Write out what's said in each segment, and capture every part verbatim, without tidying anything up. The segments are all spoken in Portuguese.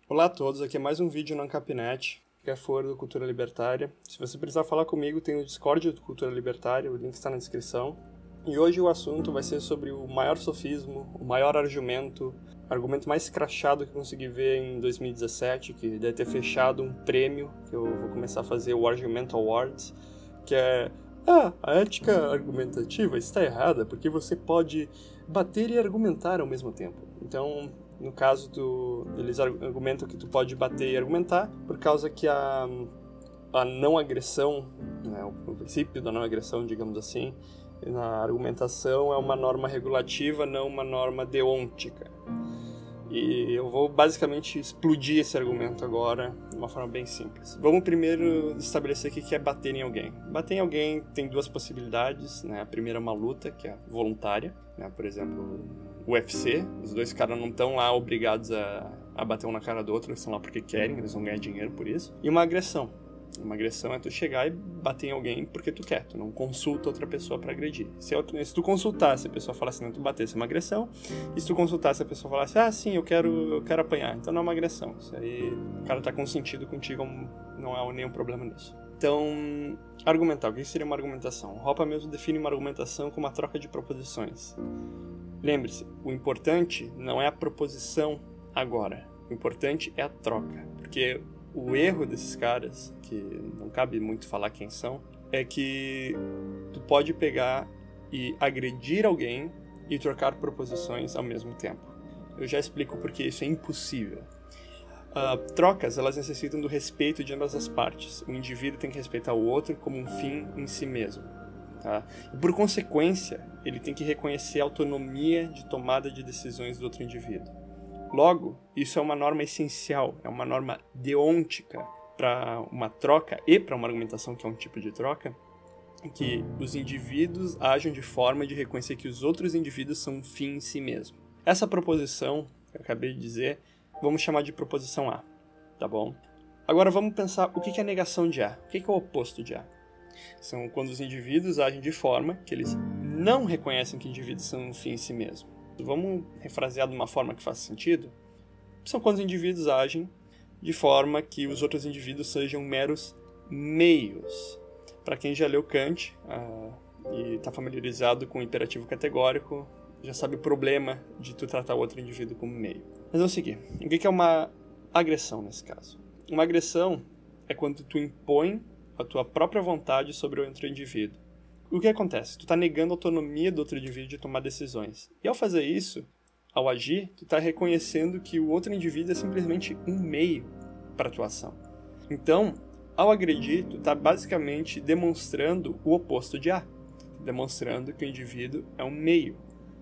Olá a todos, aqui é mais um vídeo no AncapNet, que é fora do Cultura Libertária. Se você precisar falar comigo, tem o Discord do Cultura Libertária, o link está na descrição. E hoje o assunto vai ser sobre o maior sofismo, o maior argumento, o argumento mais escrachado que eu consegui ver em dois mil e dezessete, que deve ter fechado um prêmio, que eu vou começar a fazer o Argument Awards, que é: ah, a ética argumentativa está errada porque você pode bater e argumentar ao mesmo tempo. Então, no caso, do, eles argumentam que tu pode bater e argumentar por causa que a, a não agressão, né, o, o princípio da não agressão, digamos assim, na argumentação é uma norma regulativa, não uma norma deontica. E eu vou basicamente explodir esse argumento agora de uma forma bem simples. Vamos primeiro estabelecer o que é bater em alguém. Bater em alguém tem duas possibilidades, né? A primeira é uma luta, que é voluntária, né? Por exemplo, o U F C, os dois caras não estão lá obrigados a, a bater um na cara do outro, eles estão lá porque querem, eles vão ganhar dinheiro por isso. E uma agressão. Uma agressão é tu chegar e bater em alguém porque tu quer, tu não consulta outra pessoa pra agredir. Se, eu, se tu consultar, se a pessoa falar assim, não, tu bater, isso é uma agressão. E se tu consultar, se a pessoa falar assim, ah, sim, eu quero, eu quero apanhar, então não é uma agressão. Isso aí, o cara tá consentido contigo, não há nenhum problema nisso. Então, argumentar, o que seria uma argumentação? O Hoppe mesmo define uma argumentação como uma troca de proposições. Lembre-se, o importante não é a proposição agora, o importante é a troca, porque o erro desses caras, que não cabe muito falar quem são, é que tu pode pegar e agredir alguém e trocar proposições ao mesmo tempo. Eu já explico porque isso é impossível. Uh, trocas, elas necessitam do respeito de ambas as partes. O indivíduo tem que respeitar o outro como um fim em si mesmo. Tá? E por consequência, ele tem que reconhecer a autonomia de tomada de decisões do outro indivíduo. Logo, isso é uma norma essencial, é uma norma deontica para uma troca e para uma argumentação que é um tipo de troca, em que os indivíduos agem de forma de reconhecer que os outros indivíduos são um fim em si mesmo. Essa proposição, que eu acabei de dizer, vamos chamar de proposição A, tá bom? Agora vamos pensar o que é negação de A, o que é o oposto de A. São quando os indivíduos agem de forma que eles não reconhecem que indivíduos são um fim em si mesmo. Vamos refrasear de uma forma que faça sentido? São quando os indivíduos agem de forma que os outros indivíduos sejam meros meios. Para quem já leu Kant uh, e está familiarizado com o imperativo categórico, já sabe o problema de tu tratar o outro indivíduo como meio. Mas vamos seguir. O que é uma agressão nesse caso? Uma agressão é quando tu impõe a tua própria vontade sobre o outro indivíduo. O que acontece? Tu está negando a autonomia do outro indivíduo de tomar decisões. E ao fazer isso, ao agir, tu está reconhecendo que o outro indivíduo é simplesmente um meio para a tua ação. Então, ao agredir, tu está basicamente demonstrando o oposto de A. Demonstrando que o indivíduo é um meio.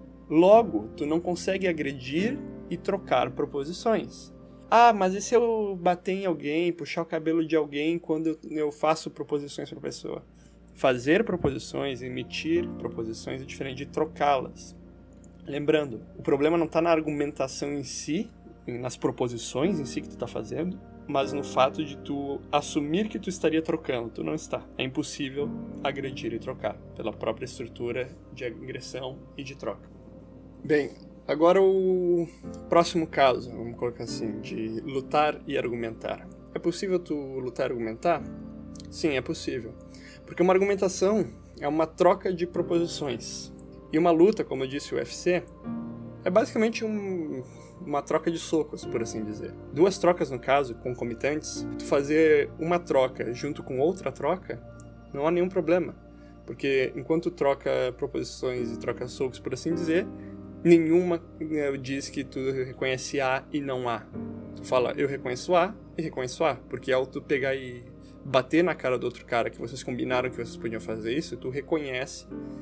Logo, tu não consegue agredir e trocar proposições. Ah, mas e se eu bater em alguém, puxar o cabelo de alguém quando eu faço proposições para a pessoa? Fazer proposições, emitir proposições é diferente de trocá-las. Lembrando, o problema não está na argumentação em si, nas proposições em si que tu está fazendo, mas no fato de tu assumir que tu estaria trocando. Tu não está. É impossível agredir e trocar, pela própria estrutura de agressão e de troca. Bem, agora o próximo caso, vamos colocar assim, de lutar e argumentar. É possível tu lutar e argumentar? Sim, é possível. Porque uma argumentação é uma troca de proposições. E uma luta, como eu disse, o U F C, é basicamente um, uma troca de socos, por assim dizer. Duas trocas, no caso, concomitantes, tu fazer uma troca junto com outra troca, não há nenhum problema. Porque enquanto troca proposições e troca socos, por assim dizer, nenhuma diz que tu reconhece A e não A. Tu fala, eu reconheço A e reconheço A, porque ao tu pegar e bater na cara do outro cara que vocês combinaram que vocês podiam fazer isso, tu reconhece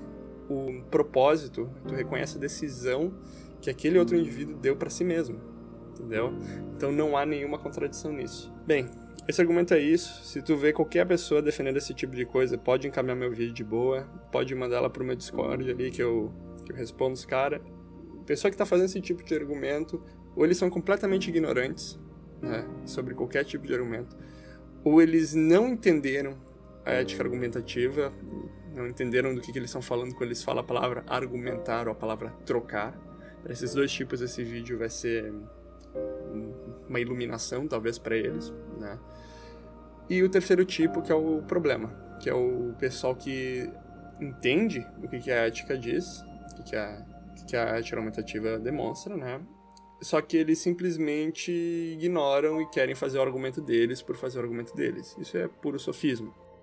o propósito, tu reconhece a decisão que aquele outro indivíduo deu pra si mesmo, entendeu? Então não há nenhuma contradição nisso. Bem, esse argumento é isso. Se tu vê qualquer pessoa defendendo esse tipo de coisa, pode encaminhar meu vídeo de boa, pode mandar ela pro meu Discord ali que eu, que eu respondo os caras. Pessoa que tá fazendo esse tipo de argumento, ou eles são completamente ignorantes, né, sobre qualquer tipo de argumento, ou eles não entenderam a ética argumentativa, não entenderam do que, que eles estão falando quando eles falam a palavra argumentar ou a palavra trocar. Para esses dois tipos, esse vídeo vai ser uma iluminação, talvez, para eles, né? E o terceiro tipo, que é o problema, que é o pessoal que entende o que a ética diz, o que a, que a ética argumentativa demonstra, né? Só que eles simplesmente ignoram e querem fazer o argumento deles por fazer o argumento deles. Isso é puro sofismo.